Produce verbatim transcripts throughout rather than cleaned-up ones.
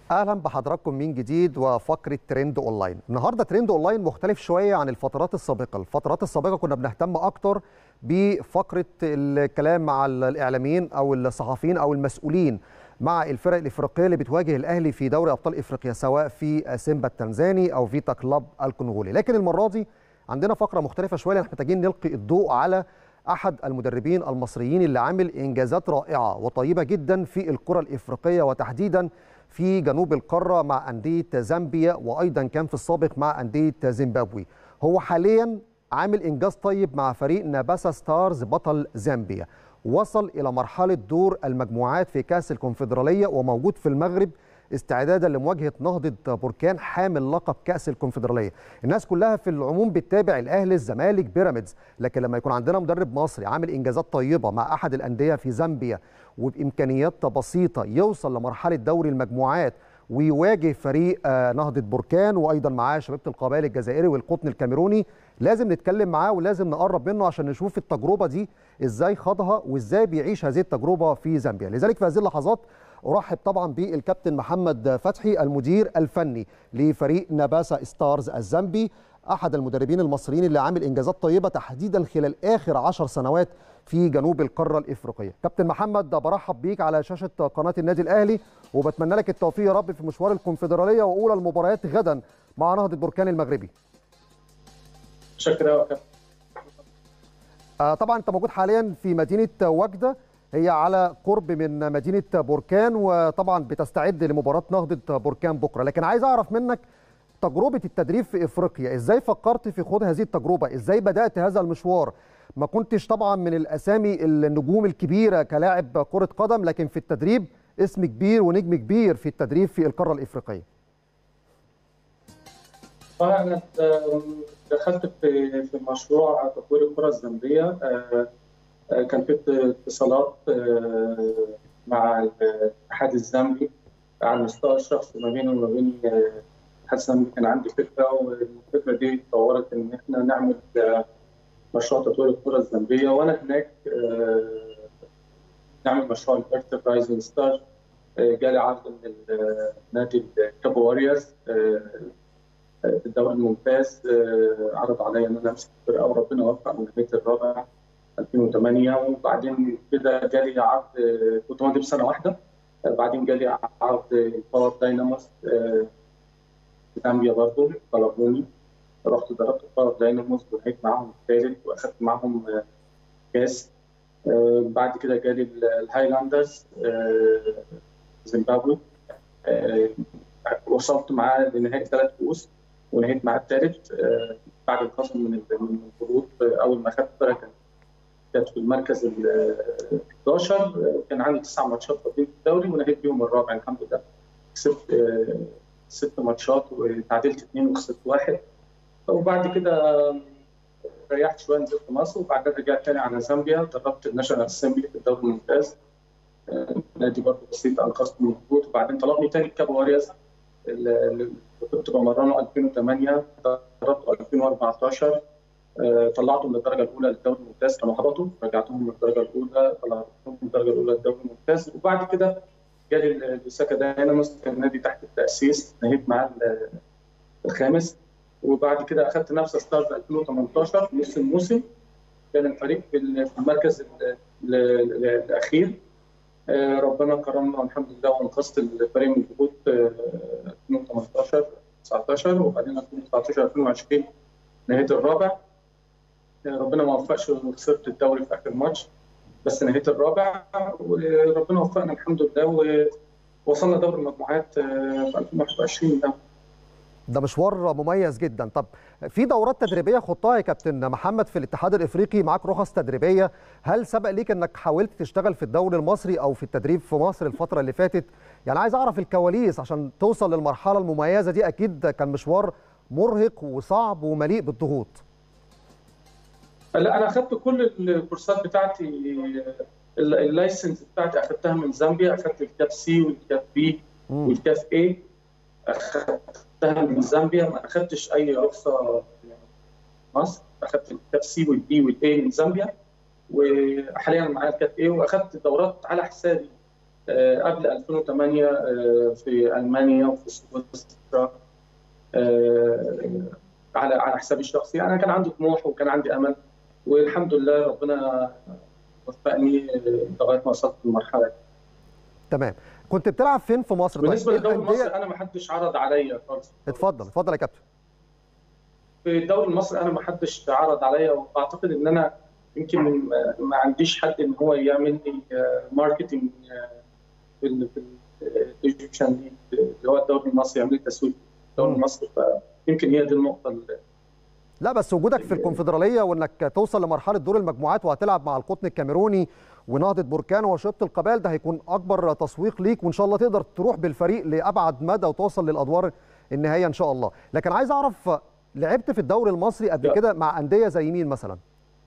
اهلا بحضراتكم من جديد وفقره ترند اونلاين. النهارده ترند اونلاين مختلف شويه عن الفترات السابقه، الفترات السابقه كنا بنهتم اكتر بفقره الكلام مع الاعلاميين او الصحفيين او المسؤولين مع الفرق الافريقيه اللي بتواجه الاهلي في دوري ابطال افريقيا، سواء في سيمبا التنزاني او فيتا كلوب الكونغولي. لكن المره دي عندنا فقره مختلفه شويه، احنا محتاجين نلقي الضوء على احد المدربين المصريين اللي عامل انجازات رائعه وطيبه جدا في الكره الافريقيه وتحديدا في جنوب القاره مع انديه زامبيا، وايضا كان في السابق مع انديه زيمبابوي. هو حاليا عامل انجاز طيب مع فريق ناباسا ستارز بطل زامبيا، وصل الى مرحله دور المجموعات في كاس الكونفدراليه وموجود في المغرب استعدادا لمواجهه نهضه بركان حامل لقب كاس الكونفدراليه. الناس كلها في العموم بتتابع الاهلي، الزمالك، بيراميدز، لكن لما يكون عندنا مدرب مصري عامل انجازات طيبه مع احد الانديه في زامبيا وبامكانيات بسيطه يوصل لمرحله دوري المجموعات ويواجه فريق نهضه بركان وايضا معاه شبيبه القبائل الجزائري والقطن الكاميروني، لازم نتكلم معاه ولازم نقرب منه عشان نشوف التجربه دي ازاي خاضها وازاي بيعيش هذه التجربه في زامبيا. لذلك في هذه اللحظات ارحب طبعا بالكابتن محمد فتحي المدير الفني لفريق ناباسا ستارز الزامبي، احد المدربين المصريين اللي عامل انجازات طيبه تحديدا خلال اخر عشر سنوات في جنوب القاره الافريقيه. كابتن محمد، برحب بيك على شاشه قناه النادي الاهلي وبتمنى لك التوفيق يا رب في مشوار الكونفدراليه واولى المباريات غدا مع نهضه بركان المغربي. شكرا يا كابتن. آه طبعا انت موجود حاليا في مدينه وجده، هي على قرب من مدينه بركان، وطبعا بتستعد لمباراه نهضه بركان بكره، لكن عايز اعرف منك تجربه التدريب في افريقيا، ازاي فكرت في خوض هذه التجربه؟ ازاي بدات هذا المشوار؟ ما كنتش طبعا من الاسامي النجوم الكبيره كلاعب كره قدم، لكن في التدريب اسم كبير ونجم كبير في التدريب في القاره الافريقيه. انا دخلت في في مشروع تطوير الكره الزامبيه، كان في اتصالات مع الاتحاد الزامبي على المستوى الشخصي ما بيني وما بين الاتحاد الزامبي. كان عندي فكره، والفكره دي اتطورت ان احنا نعمل مشروع تطوير الكره الزامبيه، وانا هناك نعمل مشروع الانتربرايزنج ستار. جالي عرض من نادي الكابو واريورز في الدوري الممتاز، عرض عليا ان انا امسك الفرقه، وربنا وفق من نهايه الرابع ألفين وثمانية. وبعدين كده جالي عرض، كنت ماضي بسنه واحده، بعدين جالي عرض الباور دايناموس زامبيا برضه، طلبوني، رحت ضربت الباور دايناموس ونهيت معاهم الثالث واخدت معاهم كاس. بعد كده جالي الهايلاندرز زيمبابوي، وصلت معاه لنهائي ثلاث كؤوس ونهيت معاه الثالث بعد الخصم من الهبوط. اول ما اخذت فرقه كانت في المركز ال احداشر، كان عندي تسع ماتشات فاضلين في الدوري ونهيت بيهم الرابع الحمد لله. كسبت ست ماتشات وتعادلت اثنين وخسرت واحد. وبعد كده ريحت شويه، نزلت مصر، وبعدين رجعت تاني على زامبيا، دربت الناشونال اسمبلي في الدوري الممتاز، نادي برضه بسيط انقذت من الهبوط. وبعدين طلبني تاني الكابو واريورز اللي كنت بمرنه ألفين وثمانية، دربته ألفين وأربعتاشر، طلعته من الدرجه الاولى للدوري الممتاز، كانوا هبطوا، رجعتهم من الدرجه الاولى، طلعتهم من الدرجه الاولى للدوري الممتاز. وبعد كده جالي لوساكا دايناموس، كان نادي تحت التاسيس، نهيت معاه الخامس. وبعد كده اخذت نفس ستارز ألفين وثمانية عشر في نص الموسم، كان الفريق في المركز الاخير. ربنا كرمنا والحمد لله وانقذت الفريق من الهبوط ألفين وثمانية عشر تسعة عشر، وبعدين ألفين وتسعتاشر ألفين وعشرين نهيت الرابع. ربنا ما وفقش وخسرت الدوري في اخر ماتش، بس نهيت الرابع وربنا وفقنا الحمد لله ووصلنا دوري المجموعات في ألفين وواحد وعشرين. ده ده مشوار مميز جدا. طب في دورات تدريبيه خضتها يا كابتن محمد في الاتحاد الافريقي، معاك رخص تدريبيه، هل سبق ليك انك حاولت تشتغل في الدوري المصري او في التدريب في مصر الفتره اللي فاتت؟ يعني عايز اعرف الكواليس عشان توصل للمرحله المميزه دي، اكيد كان مشوار مرهق وصعب ومليء بالضغوط. لا، انا اخذت كل الكورسات بتاعتي، اللايسنس بتاعتي اخذتها من زامبيا، اخذت الكاف سي والكاف بي والكاف اي، اخذتها من زامبيا، ما اخذتش اي رخصه في مصر، اخذت الكاف سي والبي والاي من زامبيا، وحاليا معايا الكاف اي، واخذت دورات على حسابي قبل ألفين وثمانية في المانيا وفي سويسرا على على حسابي الشخصي. انا كان عندي طموح وكان عندي امل، والحمد لله ربنا وفقني لغايه ما وصلت للمرحله دي. تمام. كنت بتلعب فين في مصر؟ بالنسبه طيب للدوري المصري انا ما حدش عرض عليا خالص. اتفضل اتفضل يا كابتن. في الدوري المصري انا ما حدش عرض عليا، واعتقد ان انا يمكن ما عنديش حد ان هو يعمل لي ماركتنج في الايجيبشن ليج اللي هو الدوري المصري، يعمل لي تسويق الدوري المصري، فيمكن هي دي النقطه اللي لا بس وجودك في الكونفدراليه وانك توصل لمرحله دور المجموعات وهتلعب مع القطن الكاميروني ونهضه بركان وشبط القبائل، ده هيكون اكبر تسويق ليك، وان شاء الله تقدر تروح بالفريق لابعد مدى وتوصل للادوار النهائيه ان شاء الله. لكن عايز اعرف، لعبت في الدوري المصري قبل كده مع انديه زي مين مثلا؟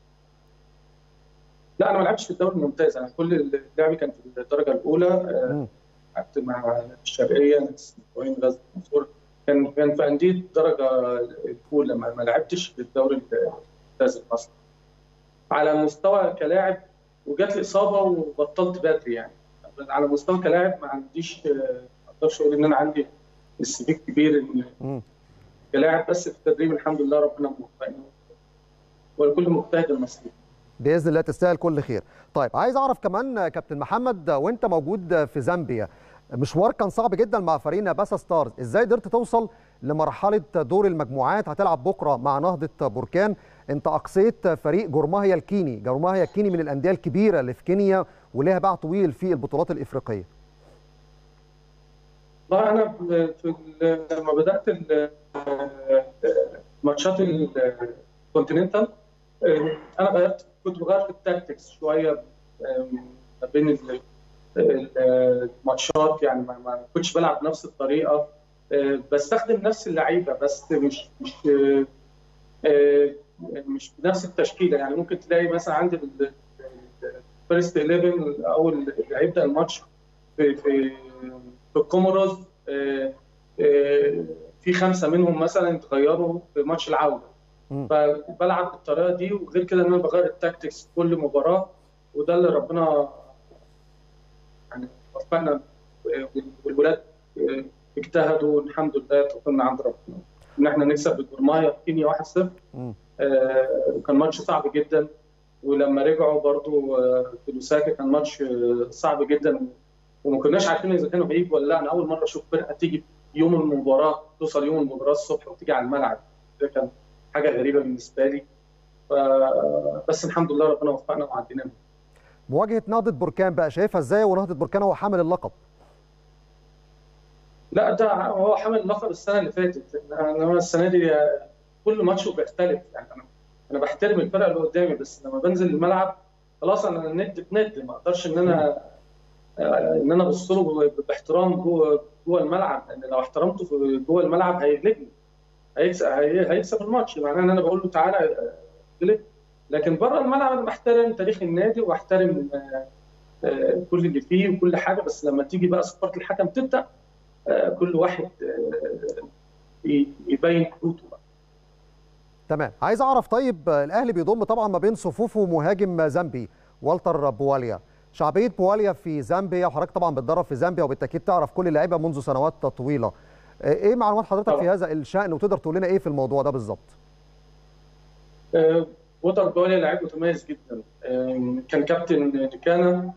لا انا ما لعبتش في الدوري الممتاز، انا كل لعبي كان في الدرجه الاولى. لعبت مع الشرقيه، نادي غزل المنصور، كان كان في انديه الدرجه الاولى، ما لعبتش في الدوري الممتاز المصري. على مستوى كلاعب وجات لي اصابه وبطلت بدري، يعني على مستوى كلاعب ما عنديش، ما اقدرش اقول ان انا عندي السي في كبير كلاعب، بس في التدريب الحمد لله ربنا موفقني والكل مجتهد المصري. باذن الله تستاهل كل خير. طيب عايز اعرف كمان كابتن محمد، وانت موجود في زامبيا مشوار كان صعب جدا مع فريق ناباسا ستارز، ازاي قدرت توصل لمرحله دور المجموعات؟ هتلعب بكره مع نهضه بركان، انت اقصيت فريق جورماهيا الكيني، جورماهيا الكيني من الانديه الكبيره اللي في كينيا ولها باع طويل في البطولات الافريقيه. والله انا في لما بدات ماتشات الكونتيننتال انا غيرت، كنت بغير في التاكتكس شويه ما بين الماتشات، يعني ما كنتش بلعب بنفس الطريقه، بستخدم نفس اللعيبه بس مش مش مش بنفس التشكيله. يعني ممكن تلاقي مثلا عندي الفيرست إحداشر او اللي هيبدا الماتش في في في الكوموروز في خمسه منهم مثلا اتغيروا في ماتش العوده، فبلعب بالطريقه دي. وغير كده ان انا بغير التاكتكس كل مباراه، وده اللي ربنا يعني وفقنا والولاد اجتهدوا والحمد لله توفيقنا عند ربنا ان احنا نكسب الجورماهيا كينيا واحد صفر. آه كان ماتش صعب جدا، ولما رجعوا برضو آه في لوساكا كان ماتش آه صعب جدا، وما كناش عارفين اذا كانوا هيجوا ولا لا. انا اول مره اشوف فرقه تيجي يوم المباراه، توصل يوم المباراه الصبح وتيجي على الملعب، ده كان حاجه غريبه بالنسبه لي، بس الحمد لله ربنا وفقنا وعدينا. مواجهه نهضه بركان بقى شايفها ازاي؟ ونهضه بركان هو حامل اللقب. لا ده هو حامل اللقب السنه اللي فاتت، انما السنه دي كل ماتش بيختلف. يعني انا انا بحترم الفرقه اللي قدامي، بس لما بنزل الملعب خلاص انا ند بند، ما اقدرش ان انا ان انا ابص له باحترام جوه جوه الملعب، لان لو احترمته في جوه الملعب هيغلبني، هيكسب هيكسب الماتش، معناه ان انا بقول له تعالى اغلب. لكن بره الملعب انا بحترم تاريخ النادي واحترم كل اللي فيه وكل حاجه، بس لما تيجي بقى صفاره الحكم تبدا كل واحد يبين قوته بقى. تمام. عايز اعرف طيب، الاهلي بيضم طبعا ما بين صفوفه مهاجم زامبي والتر بواليا، شعبيه بواليا في زامبيا، وحضرتك طبعا بتدرب في زامبيا وبالتاكيد تعرف كل اللعيبه منذ سنوات طويله. ايه معلومات حضرتك طبعا في هذا الشأن، وتقدر تقول لنا ايه في الموضوع ده بالظبط؟ أه وتر بواليا لاعب متميز جدا، أه كان كابتن نيكانا،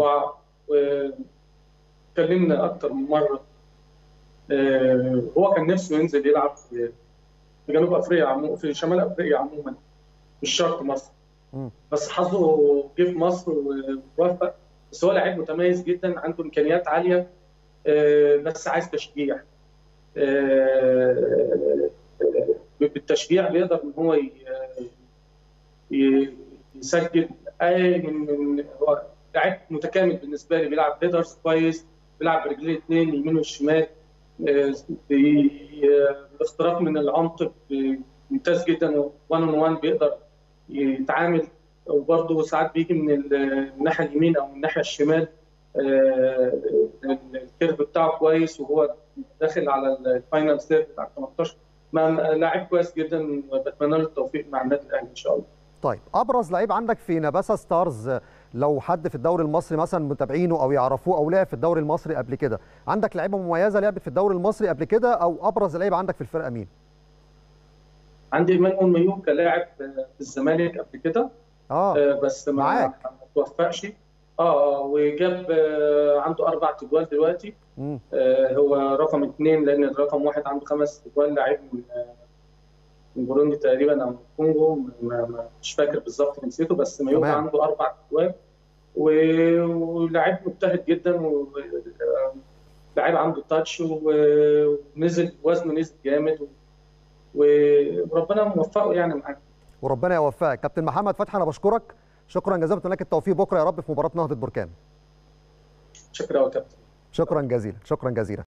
وكلمنا اكتر من مره. أه هو كان نفسه ينزل يلعب في في جنوب افريقيا عموما، في شمال افريقيا عموما، مش شرط مصر. م. بس حظه جه في مصر ووفق. بس هو لاعب متميز جدا، عنده امكانيات عاليه، أه بس عايز تشجيع. أه بالتشجيع بيقدر ان هو يسجل. اي من هو لاعب متكامل بالنسبه لي، بيلعب هيدرز كويس، بيلعب برجليه الاثنين اليمين والشمال، بالاختراق من العمق ممتاز جدا، وان اون وان بيقدر يتعامل، وبرضه ساعات بيجي من الناحيه اليمين او من الناحيه الشمال. الكيرف بتاعه كويس، وهو داخل على الفاينل سيرف بتاع تمنتاشر. لاعب كويس جدا، وبتمنى له التوفيق مع النادي الاهلي ان شاء الله. طيب ابرز لعيب عندك في ناباسا ستارز لو حد في الدوري المصري مثلا متابعينه او يعرفوه او لعب في الدوري المصري قبل كده، عندك لعيبه مميزه لعبت في الدوري المصري قبل كده، او ابرز لعيبه عندك في الفرقه مين؟ عندي ايمانويل مايو كان لاعب في الزمالك قبل كده، اه آه، بس ما معاك. ما توفقش. اه اه وجاب آه، عنده اربع تجوال دلوقتي. امم آه، هو رقم اثنين، لان الرقم واحد عنده خمس تجوال، لاعب من من بوروندي تقريبا او من الكونغو، ما- ما- مش فاكر بالظبط جنسيته، بس مايوكا تمام. عنده اربع تجوال. و- ولاعب مجتهد جدا، ولاعب عنده تاتش، و- ونزل وزنه نزل جامد، و- وربنا موفقه يعني معاك. وربنا يوفقك كابتن محمد فتحي، انا بشكرك شكرا جزيلا، بتمنى لك التوفيق بكره يا رب في مباراه نهضه بركان. شكرا يا كابتن. شكرا جزيلا، شكرا جزيلا.